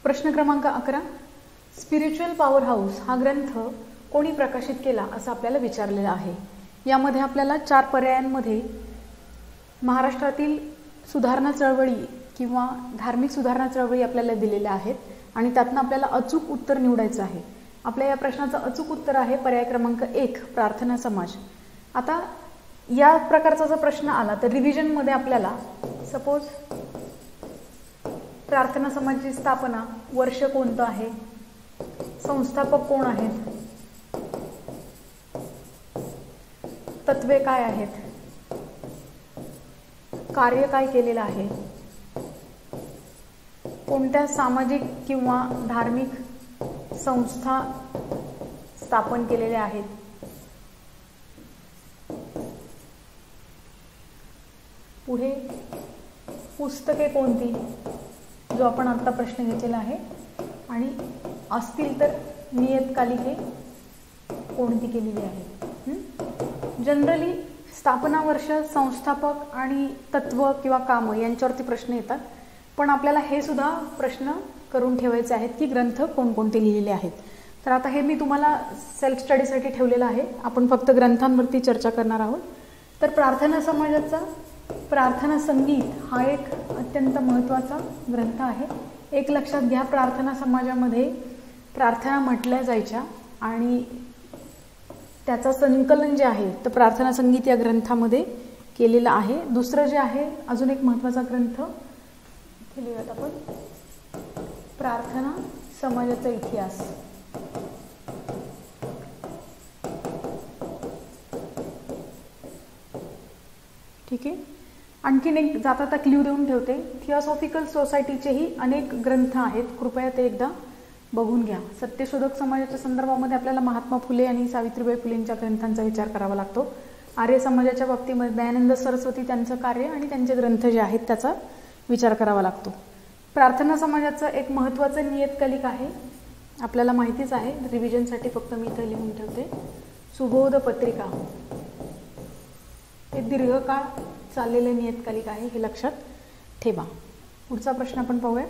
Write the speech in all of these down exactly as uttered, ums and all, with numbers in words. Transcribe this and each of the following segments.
प्रश्न क्रमांक अकरा, स्पिरिच्युअल पॉवर हाऊस हा ग्रंथ कोणी प्रकाशित केला असं आपल्याला विचारलेलं आहे. यामध्ये आपल्याला चार पर्यायांमध्ये महाराष्ट्रातील सुधारणा चळवळी किंवा धार्मिक सुधारणा चळवळी आपल्याला दिलेल्या आहेत आणि त्यातनं आपल्याला अचूक उत्तर निवडायचं आहे. आपल्या या प्रश्नाचं अचूक उत्तर आहे पर्याय क्रमांक एक, प्रार्थना समाज. आता या प्रकारचा जर प्रश्न आला तर रिव्हिजनमध्ये आपल्याला सपोज प्रार्थना समाजाची स्थापना, वर्ष कोणतं आहे, संस्थापक कोण आहेत, तत्वे काय आहेत, कार्य काय केलेलं आहे, कोणत्या सामाजिक किंवा धार्मिक संस्था स्थापन केलेल्या आहेत, पुढे पुस्तके कोणती, जो आपण आता प्रश्न घेतलेला आहे, आणि असतील तर नियतकालिके कोणती केलेली आहे. जनरली स्थापना वर्ष, संस्थापक आणि तत्व किंवा काम यांच्यावरती प्रश्न येतात, पण आपल्याला हे सुद्धा प्रश्न करून ठेवायचे आहेत की ग्रंथ कोणकोणते लिहिलेले आहेत. तर आता हे मी तुम्हाला सेल्फ स्टडीसाठी ठेवलेलं आहे, आपण फक्त ग्रंथांवरती चर्चा करणार आहोत. तर प्रार्थना समाजाचा प्रार्थना संगीत हा एक अत्यंत महत्त्वाचा ग्रंथ आहे. एक लक्षात घ्या, प्रार्थना समाजामध्ये प्रार्थना म्हटल्या जायच्या आणि त्याचं संकलन जे आहे तर प्रार्थना संगीत या ग्रंथामध्ये केलेलं आहे. दुसरं जे आहे अजून एक महत्त्वाचा ग्रंथ लिहूयात आपण, प्रार्थना समाजाचा इतिहास. ठीक आहे. आणखीन एक जाता आता क्ल्यू देऊन ठेवते, थिओसॉफिकल सोसायटीचेही अनेक ग्रंथ आहेत, कृपया ते एकदा बघून घ्या. सत्यशोधक समाजाच्या संदर्भामध्ये आपल्याला महात्मा फुले आणि सावित्रीबाई फुलेंच्या ग्रंथांचा विचार करावा लागतो. आर्य समाजाच्या बाबतीमध्ये दयानंद सरस्वती त्यांचं कार्य आणि त्यांचे ग्रंथ जे आहेत त्याचा विचार करावा लागतो. प्रार्थना समाजाचं एक महत्त्वाचं नियतकालिक आहे, आपल्याला माहितीच आहे, रिव्हिजनसाठी फक्त मी इथं लिहून ठेवते, सुबोध पत्रिका. हे दीर्घकाळ चाललेले नियतकालिक आहे, हे लक्षात ठेवा. पुढचा प्रश्न आपण पाहूया.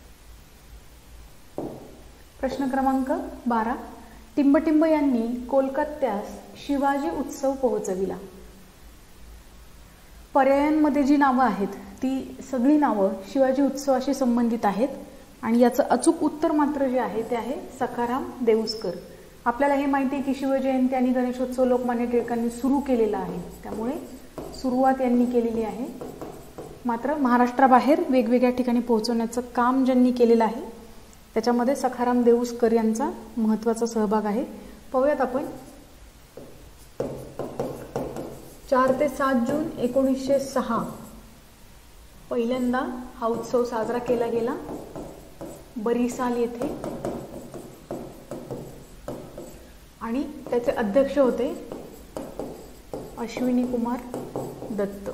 प्रश्न क्रमांक बारा, टिंबटिंब यांनी कोलकात्यास शिवाजी उत्सव पोहोचविला. पर्यायांमध्ये जी नावं आहेत ती सगळी नावं शिवाजी उत्सवाशी संबंधित आहेत आणि याचं अचूक उत्तर मात्र जे आहे ते आहे सखाराम देऊसकर. आपल्याला हे माहिती आहे की शिवजयंती आणि गणेशोत्सव लोकमान्य टिळकांनी सुरू केलेला आहे, त्यामुळे सुरुवात यांनी केलेली आहे. मात्र महाराष्ट्राबाहेर वेगवेगळ्या ठिकाणी पोहोचवण्याचं काम ज्यांनी केलेलं आहे त्याच्यामध्ये सखाराम देऊसकर यांचा महत्त्वाचा सहभाग आहे. पाहूयात आपण. चार ते सात जून एकोणीसशे सहा पहिल्यांदा हा उत्सव साजरा केला गेला बरिसाल येथे आणि त्याचे अध्यक्ष होते अश्विनी कुमार दत्त.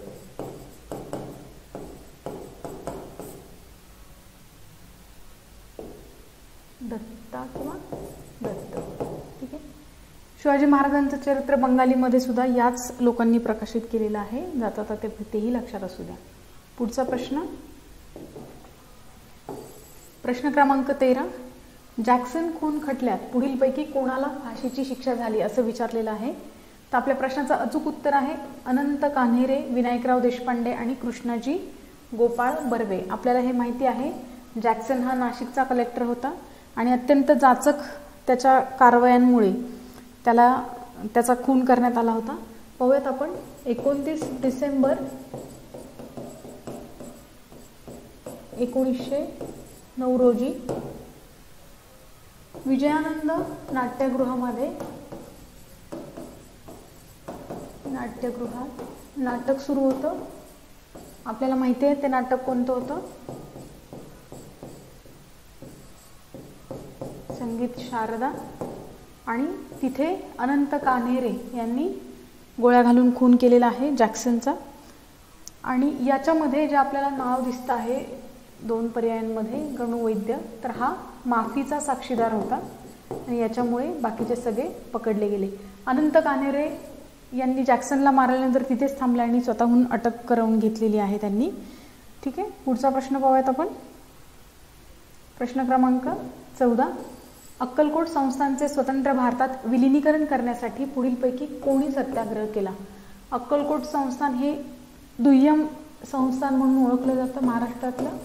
दत्ता किंवा दत्त. ठीक आहे. शिवाजी महाराजांचं चरित्र बंगालीमध्ये सुद्धा याच लोकांनी प्रकाशित केलेलं आहे, जाता जाता तेही लक्षात असू द्या. पुढचा प्रश्न, प्रश्न क्रमांक तेरा, जॅक्सन खून खटल्यात पुढीलपैकी कोणाला फाशीची शिक्षा झाली असं विचारलेलं आहे. तर आपल्या प्रश्नाचं अचूक उत्तर आहे अनंत कान्हेरे, विनायकराव देशपांडे आणि कृष्णाजी गोपाळ बर्वे. आपल्याला हे माहिती आहे, जॅक्सन हा नाशिकचा कलेक्टर होता आणि अत्यंत जाचक त्याच्या कारवायांमुळे त्याला त्याचा खून करण्यात आला होता. पाहूयात आपण. एकोणतीस डिसेंबर एकोणीसशे नऊ रोजी विजयानंद नाट्यगृहामध्ये नाट्यगृहात नाटक सुरू होतं. आपल्याला माहिती आहे ते नाटक कोणतं होतं, संगीत शारदा, आणि तिथे अनंत कान्हेरे यांनी गोळ्या घालून खून केलेला आहे जॅक्सनचा. आणि याच्यामध्ये जे आपल्याला नाव दिसतं आहे दोन पर्यायांमध्ये गणू वैद्य, तर हा माफीचा साक्षीदार होता आणि याच्यामुळे बाकीचे सगळे पकडले गेले. अनंत कान्हेरे यांनी जॅक्सनला मारल्यानंतर तिथेच थांबले आणि स्वतःहून अटक करवून घेतलेली आहे त्यांनी. ठीक आहे. पुढचा प्रश्न पाहूयात आपण. प्रश्न क्रमांक चौदा, अक्कलकोट संस्थानचे स्वतंत्र भारतात विलिनीकरण करण्यासाठी पुढीलपैकी कोणी सत्याग्रह केला? अक्कलकोट संस्थान हे दुय्यम संस्थान म्हणून ओळखलं जातं महाराष्ट्रातलं,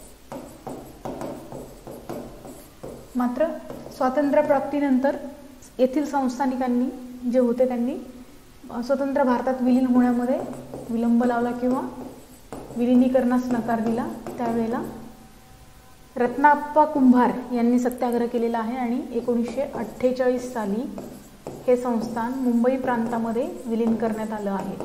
मात्र स्वातंत्र्यप्राप्तीनंतर येथील संस्थानिकांनी जे होते त्यांनी स्वतंत्र भारतात विलीन होण्यामध्ये विलंब लावला किंवा विलिनीकरणास नकार दिला. त्यावेळेला रत्नाप्पा कुंभार यांनी सत्याग्रह केलेला आहे आणि एकोणीसशे अठ्ठेचाळीस साली हे संस्थान मुंबई प्रांतामध्ये विलीन करण्यात आलं आहे.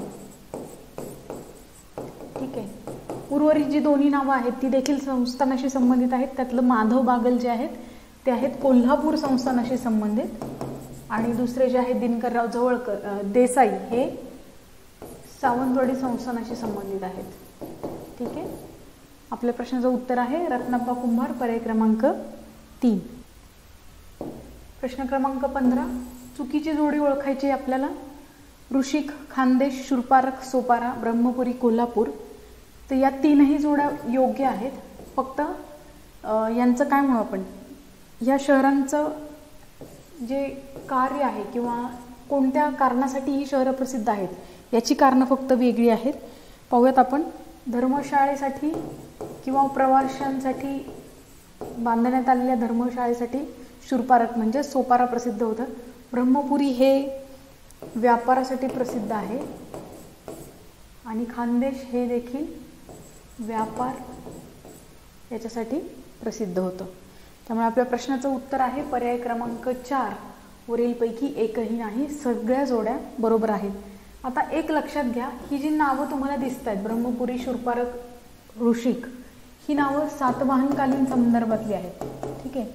ठीक आहे. उर्वरित जी दोन्ही नावं आहेत ती देखील संस्थानाशी संबंधित आहेत. त्यातलं माधव बागल जे आहेत ते आहेत कोल्हापूर संस्थानाशी संबंधित आणि दुसरे जे आहेत दिनकरराव जवळकर देसाई हे सावंतवाडी संस्थानाशी संबंधित आहेत. ठीक आहे. आपल्या प्रश्नाचं उत्तर आहे रत्नाप्पा कुंभार, पर्याय क्रमांक तीन. प्रश्न क्रमांक पंधरा, चुकीची जोडी ओळखायची आपल्याला. ऋषिक, खानदेश, शूरपारख, सोपारा, ब्रह्मपुरी, कोल्हापूर. तर या तीनही जोड्या योग्य आहेत. फक्त यांचं काय म्हणू आपण, या शहरांचं जे कार्य आहे किंवा कोणत्या कारणासाठी ही शहरं प्रसिद्ध आहेत याची कारणं फक्त वेगळी आहेत. पाहूयात आपण. धर्मशाळेसाठी किंवा प्रवाशांसाठी बांधण्यात आलेल्या धर्मशाळेसाठी शूरपारख म्हणजे सोपारा प्रसिद्ध होतं. ब्रह्मपुरी हे व्यापारासाठी प्रसिद्ध आहे आणि खानदेश हे देखील व्यापार याच्यासाठी प्रसिद्ध होतं. त्यामुळे आपल्या प्रश्नाचं उत्तर आहे पर्याय क्रमांक चार, वरीलपैकी एकही नाही. सगळ्या जोड्या बरोबर आहेत. आता एक लक्षात घ्या, ही जी नावं तुम्हाला दिसत आहेत ब्रह्मपुरी, शूरपारख, ऋषिक, ही नावं सातवाहनकालीन संदर्भातली आहेत. ठीक आहे.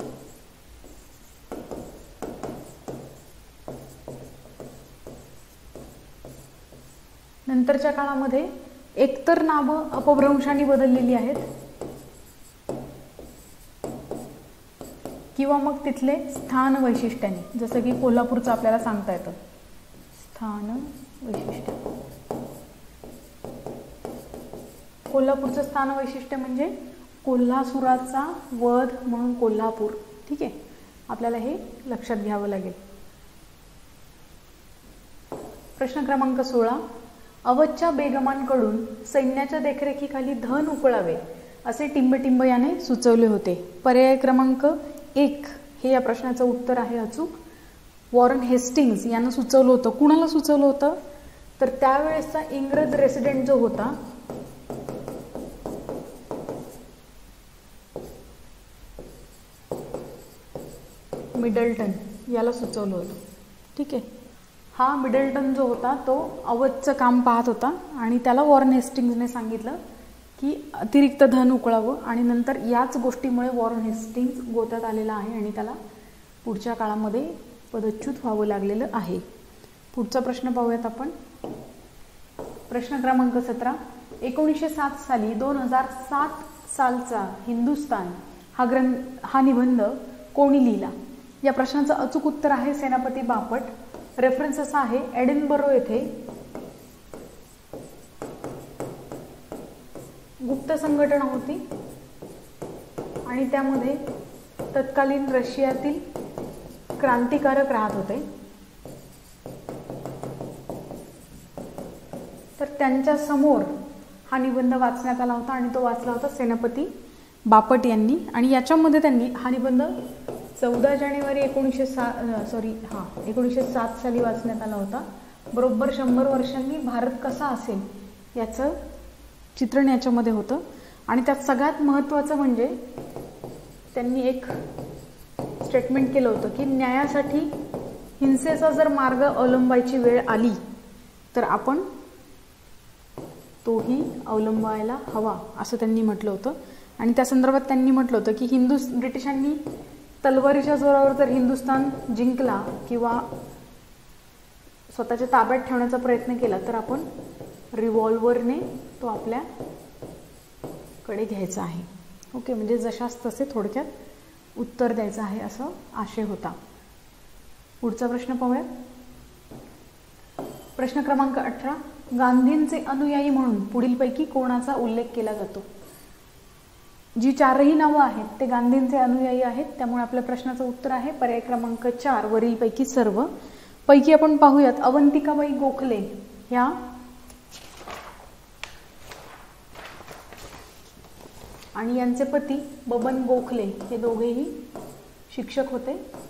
नंतरच्या काळामध्ये एकतर नावं अपभ्रंशाने बदललेली आहेत किंवा मग तिथले स्थान वैशिष्ट्याने, जसं की कोल्हापूरचं आपल्याला सांगता येतं स्थान वैशिष्ट्य. कोल्हापूरचं स्थान वैशिष्ट्य म्हणजे कोल्हासुराचा वध म्हणून कोल्हापूर. ठीक आहे. आपल्याला हे लक्षात घ्यावं लागेल. प्रश्न क्रमांक सोळा, अवधच्या बेगमांकडून सैन्याच्या देखरेखीखाली धन उकळावे असे टिंबटिंब याने सुचवले होते. पर्याय क्रमांक एक हे या प्रश्नाचं उत्तर आहे अचूक. वॉरन हेस्टिंग्स यानं सुचवलं होतं. कुणाला सुचवलं होतं तर त्यावेळेसचा इंग्रज रेसिडेंट जो होता मिडल्टन याला सुचवलं होतं. ठीक आहे. हा मिडल्टन जो होता तो अवधचं काम पाहत होता आणि त्याला वॉरन हेस्टिंग्सने सांगितलं की अतिरिक्त धन उकळावं आणि नंतर याच गोष्टीमुळे वॉरन हेस्टिंग्स गोत्यात आलेला आहे आणि त्याला पुढच्या काळामध्ये पदच्युत व्हावं लागलेलं आहे. पुढचा प्रश्न पाहूयात आपण. प्रश्न क्रमांक सतरा, एकोणीसशे सात साली दोन हजार सात सालचा हिंदुस्तान हा ग्रंथ हा निबंध कोणी लिहिला? या प्रश्नाचं अचूक उत्तर आहे सेनापती बापट. रेफरन्स असा आहे एडिनबरो येथे गुप्त संघटना होती आणि त्यामध्ये तत्कालीन रशियातील क्रांतिकारक राहत होते. तर त्यांच्या समोर हा निबंध वाचण्यात आला होता आणि तो वाचला होता सेनापती बापट यांनी. आणि याच्यामध्ये त्यांनी हा निबंध चौदा जानेवारी एकोणीसशे सा सॉरी हां एकोणीसशे सात साली वाचण्यात आला होता. बरोबर शंभर वर्षांनी भारत कसा असेल याचं चित्रण याच्यामध्ये होतं. आणि त्यात सगळ्यात महत्त्वाचं म्हणजे त्यांनी एक स्टेटमेंट केलं होतं की न्यायासाठी हिंसेचा जर मार्ग अवलंबायची वेळ आली तर आपण तोही अवलंबायला हवा असं त्यांनी म्हटलं होतं. आणि त्या संदर्भात त्यांनी म्हटलं होतं की हिंदू ब्रिटिशांनी तलवारीच्या जोरावर जर हिंदुस्थान जिंकला किंवा स्वतःच्या ताब्यात ठेवण्याचा प्रयत्न केला तर आपण रिव्हॉल्वरने तो आपल्याकडे घ्यायचा आहे. ओके, म्हणजे जशास तसे थोडक्यात उत्तर द्यायचं आहे असं आशय होता. पुढचा प्रश्न पाहूयात. प्रश्न क्रमांक अठरा, गांधींचे अनुयायी म्हणून पुढीलपैकी कोणाचा उल्लेख केला जातो? जी चारही नावं आहेत ते गांधींचे अनुयायी आहेत, त्यामुळे आपल्या प्रश्नाचं उत्तर आहे पर्याय क्रमांक चार, वरीलपैकी सर्व. पैकी आपण पाहूयात अवंतिकाबाई गोखले ह्या आणि यांचे पती बबन गोखले हे दोघेही शिक्षक होते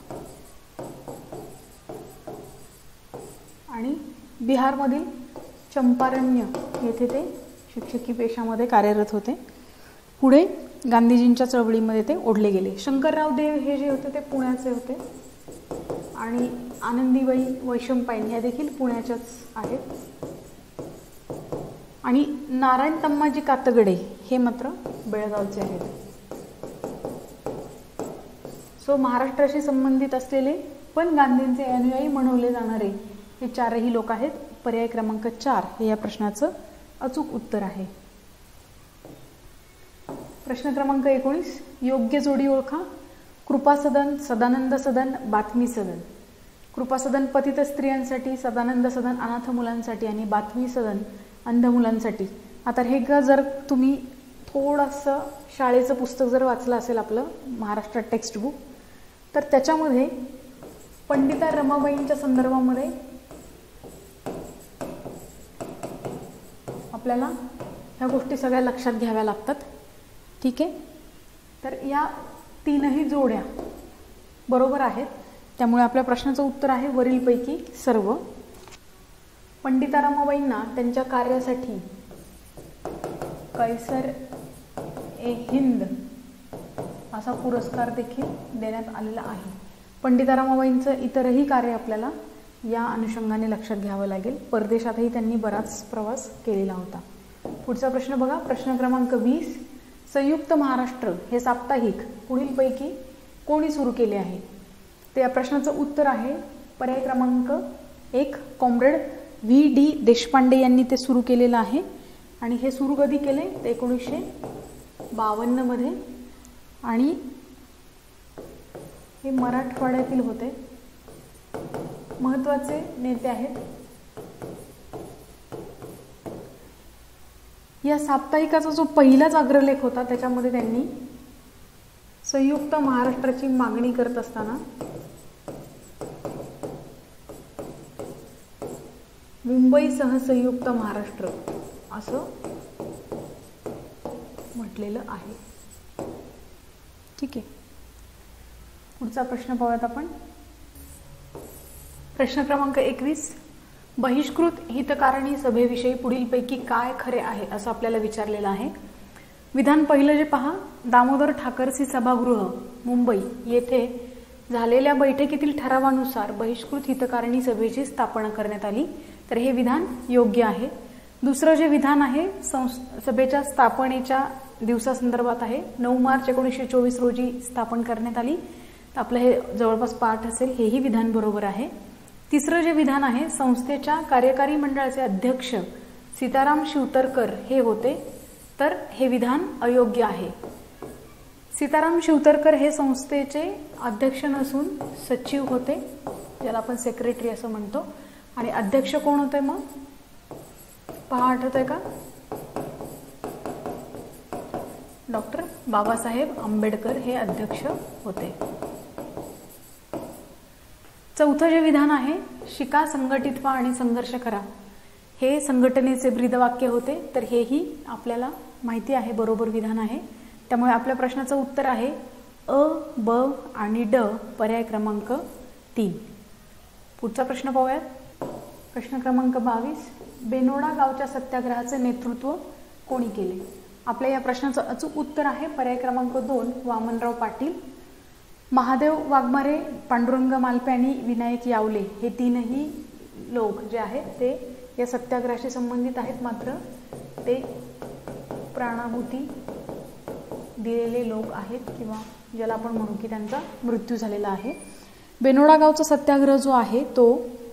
आणि बिहारमधील चंपारण्य येथे ते शिक्षकी पेशामध्ये कार्यरत होते. पुढे गांधीजींच्या चळवळीमध्ये ते ओढले गेले. शंकरराव देव हे जे होते ते पुण्याचे होते आणि आनंदीबाई वैशंपायन ह्या देखील पुण्याच्याच आहेत आणि नारायण तम्माजी कातगडे हे मात्र बेळगावचे आहेत. सो महाराष्ट्राशी संबंधित असलेले पण गांधींचे अनुयायी म्हणवले जाणारे हे चारही लोक आहेत. पर्याय क्रमांक चार हे या प्रश्नाचं अचूक उत्तर आहे. प्रश्न क्रमांक एकोणीस, योग्य जोडी ओळखा. कृपा सदन, सदानंद सदन, बातमी सदन. कृपा सदन पतित स्त्रियांसाठी, सदानंद सदन अनाथ मुलांसाठी आणि बातमी सदन अंध मुलांसाठी. आता हे का जर तुम्ही थोडंसं शाळेचं पुस्तक जर वाचलं असेल आपलं महाराष्ट्र टेक्स्ट बुक, तर त्याच्यामध्ये पंडिता रमाबाईंच्या संदर्भामध्ये आपल्याला ह्या गोष्टी सगळ्या लक्षात घ्याव्या लागतात. ठीक आहे, तर या तीनही जोड्या बरोबर आहेत, त्यामुळे आपल्या प्रश्नाचं उत्तर आहे वरीलपैकी सर्व. पंडिता रमाबाईंना त्यांच्या कार्यासाठी कैसर ए हिंद असा पुरस्कार देखील देण्यात आलेला आहे. पंडिता रमाबाईंचं इतरही कार्य आपल्याला या अनुषंगाने लक्षात घ्यावं लागेल. परदेशातही त्यांनी बराच प्रवास केलेला होता. पुढचा प्रश्न बघा, प्रश्न क्रमांक वीस, संयुक्त महाराष्ट्र हे साप्ताहिक पुढीलपैकी कोणी सुरू केले आहे? ते या प्रश्नाचं उत्तर आहे पर्याय क्रमांक एक, कॉम्रेड व्ही डी देशपांडे यांनी ते सुरू केलेलं आहे आणि हे सुरू कधी केले? ते एकोणीसशे बावन्नमध्ये आणि हे मराठवाड्यातील होते. महत्त्वाचे नेते आहेत. या साप्ताहिकाचा जो पहिलाच अग्रलेख होता त्याच्यामध्ये त्यांनी संयुक्त महाराष्ट्राची मागणी करत असताना मुंबईसह संयुक्त महाराष्ट्र असं म्हटलेलं आहे. ठीक आहे, पुढचा प्रश्न पाहूयात आपण. प्रश्न क्रमांक एकवीस, बहिष्कृत हितकारणी सभेविषयी पुढीलपैकी काय खरे आहे असं आपल्याला विचारलेलं आहे. विधान पहिलं जे पहा, दामोदर ठाकरसी सभागृह मुंबई येथे झालेल्या बैठकीतील ठरावानुसार बहिष्कृत हितकारणी सभेची स्थापना करण्यात आली, तर हे विधान योग्य आहे. दुसरं जे विधान आहे सभेच्या स्थापनेच्या दिवसासंदर्भात आहे, नऊ मार्च एकोणीसशे चोवीस रोजी स्थापन करण्यात आली, तर आपलं हे जवळपास पाठ असेल, हेही विधान बरोबर आहे. तिसरं जे विधान आहे, संस्थेच्या कार्यकारी मंडळाचे अध्यक्ष सीताराम शिवतरकर हे होते, तर हे विधान अयोग्य आहे. सीताराम शिवतरकर हे संस्थेचे अध्यक्ष नसून सचिव होते, ज्याला आपण सेक्रेटरी असं म्हणतो. आणि अध्यक्ष कोण होते मग पहा, आठवत आहे का? डॉक्टर बाबासाहेब आंबेडकर हे अध्यक्ष होते. चौथं जे विधान आहे, शिका, संघटित व्हा आणि संघर्ष करा, हे संघटनेचे ब्रीदवाक्य होते, तर हेही आपल्याला माहिती आहे बरोबर विधान आहे. त्यामुळे आपल्या प्रश्नाचं उत्तर आहे अ, ब आणि ड, पर्याय क्रमांक तीन. पुढचा प्रश्न पाहूयात. प्रश्न क्रमांक बावीस, बेनोडा गावच्या सत्याग्रहाचे नेतृत्व कोणी केले? आपल्या या प्रश्नाचं अचूक उत्तर आहे पर्याय क्रमांक दोन, वामनराव पाटील. महादेव वाघमारे, पांडुरंग मालपे आणि विनायक यावले हे तीनही लोक जे आहेत ते या सत्याग्रहाशी संबंधित आहेत, मात्र ते प्राणाहुती दिलेले लोक आहेत किंवा ज्याला आपण म्हणू की त्यांचा मृत्यू झालेला आहे. बेनोडा गावचा सत्याग्रह जो आहे तो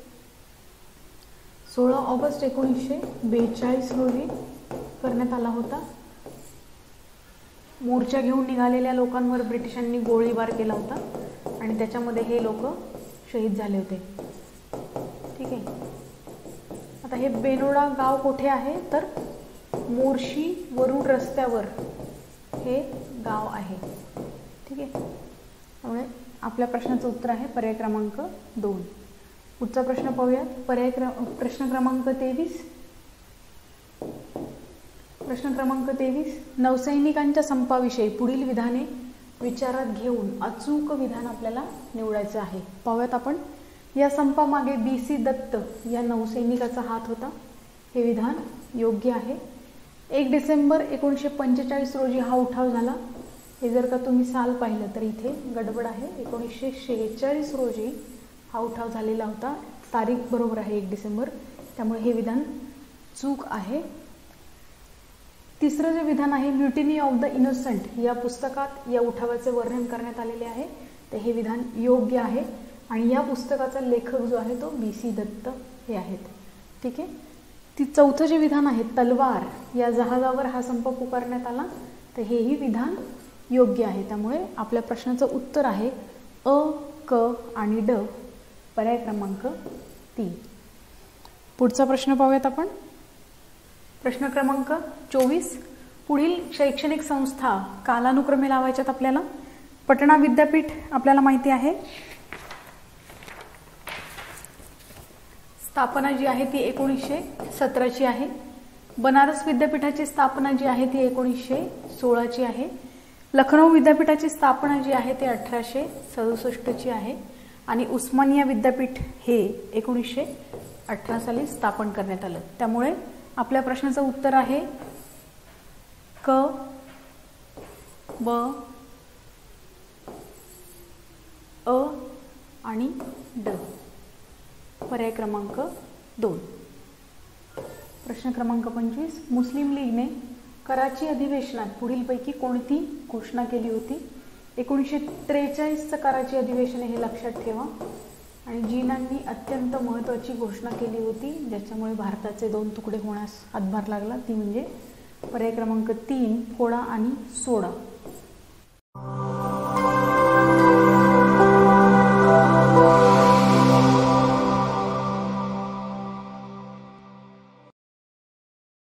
सोळा ऑगस्ट एकोणीसशे बेचाळीस रोजी करण्यात आला होता. मोर्चा घेऊन निघालेल्या लोकांवर ब्रिटिशांनी गोळीबार केला होता आणि त्याच्यामध्ये हे लोक शहीद झाले होते. ठीक आहे, आता हे बेनोडा गाव कुठे आहे तर मोर्शी वरुड रस्त्यावर हे गाव आहे. ठीक आहे, त्यामुळे आपल्या प्रश्नाचं उत्तर आहे पर्याय क्रमांक दोन. पुढचा प्रश्न पाहूया. पर्याय क्र प्रश्न क्रमांक तेवीस. प्रश्न क्रमांक तेवीस. नौसैनिकांच्या संपाविषयी पुढील विधाने विचारात घेऊन अचूक विधान आपल्याला निवडायचं आहे. पाहूयात आपण. या संपामागे बी सी दत्त या नौसैनिकाचा हात होता. हे विधान योग्य आहे. एक डिसेंबर एकोणीसशे पंचेचाळीस रोजी हा उठाव झाला. हे जर का तुम्ही साल पाहिलं तर इथे गडबड आहे. एकोणीसशे शेहेचाळीस रोजी हा उठाव झालेला होता. तारीख बरोबर आहे एक डिसेंबर, त्यामुळे हे विधान चूक आहे. तिसरं जे विधान आहे, म्युटिनी ऑफ द इनोसंट या पुस्तकात या उठावाचे वर्णन करण्यात आलेले आहे. तर हे विधान योग्य आहे आणि या पुस्तकाचा लेखक जो आहे तो बी सी दत्त हे आहेत. ठीक आहे. ती चौथं जे विधान आहे, तलवार या जहाजावर हा संप पुकारण्यात आला. तर हेही विधान योग्य आहे. त्यामुळे आपल्या प्रश्नाचं उत्तर आहे अ, क आणि ड, पर्याय क्रमांक तीन. पुढचा प्रश्न पाहूयात आपण. प्रश्न क्रमांक चोवीस. पुढील शैक्षणिक संस्था कालानुक्रमे लावायच्यात आपल्याला. पटना विद्यापीठ आपल्याला माहिती आहे, स्थापना जी आहे ती एकोणीसशे सतराची आहे. बनारस विद्यापीठाची स्थापना जी आहे ती एकोणीसशे सोळाची आहे. लखनौ विद्यापीठाची स्थापना जी आहे ती अठराशे सदुसष्टची आहे आणि उस्मानिया विद्यापीठ हे एकोणीसशे अठरा साली स्थापन करण्यात आलं. त्यामुळे आपल्या प्रश्नाचं उत्तर आहे क, ब, अ आणि ड, पर्याय क्रमांक दोन. प्रश्न क्रमांक पंचवीस. मुस्लिम लीगने कराची अधिवेशनात पुढीलपैकी कोणती घोषणा केली होती? एकोणीसशे त्रेचाळीसचं कराची अधिवेशन हे लक्षात ठेवा. आणि जीनांनी अत्यंत महत्त्वाची घोषणा केली होती ज्याच्यामुळे भारताचे दोन तुकडे होण्यास हातभार लागला, ती म्हणजे पर्याय क्रमांक तीन, फोडा आणि सोडा.